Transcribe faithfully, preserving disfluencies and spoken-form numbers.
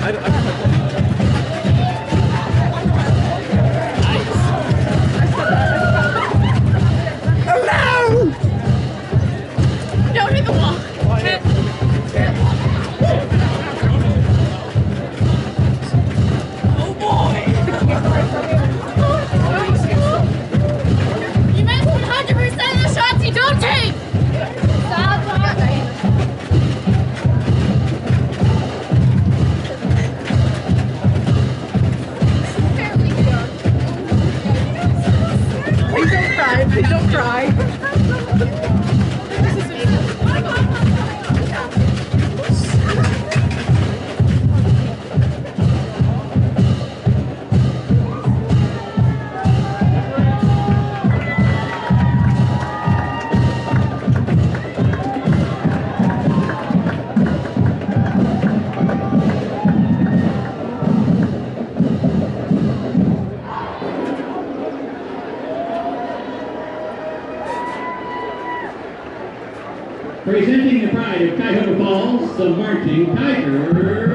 I, I, Don't hit the wall. Oh boy! You missed one hundred percent of the shots you don't take! Stop! Please don't cry, please don't cry. Presenting the pride of Cuyahoga Falls, the Marching Tigers.